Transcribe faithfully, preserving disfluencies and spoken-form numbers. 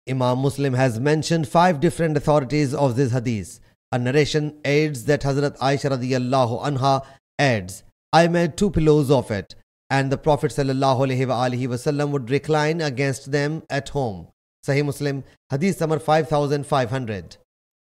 Imam Muslim has mentioned five different authorities of this hadith. A narration adds that Hazrat Aisha radiyallahu anha adds, I made two pillows of it, and the Prophet sallallahu alaihi wasallam would recline against them at home. Sahih Muslim Hadith number five thousand five hundred.